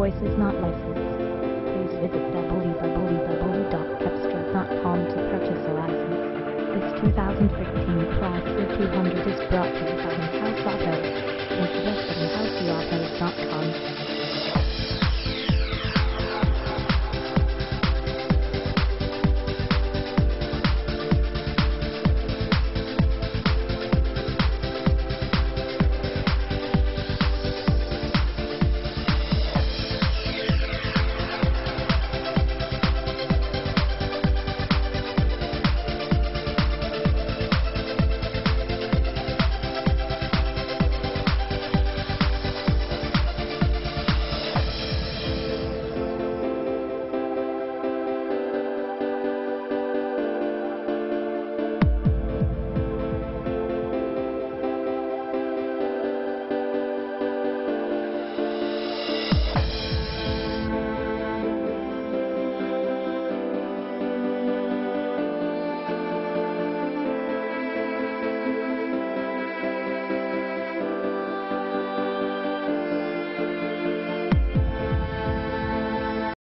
voice is not licensed. Please visit www.capstar.com to purchase a license. This 2015 Chrysler 200 is brought to you by In-House Auto. Visit us at InHouseAutos.com.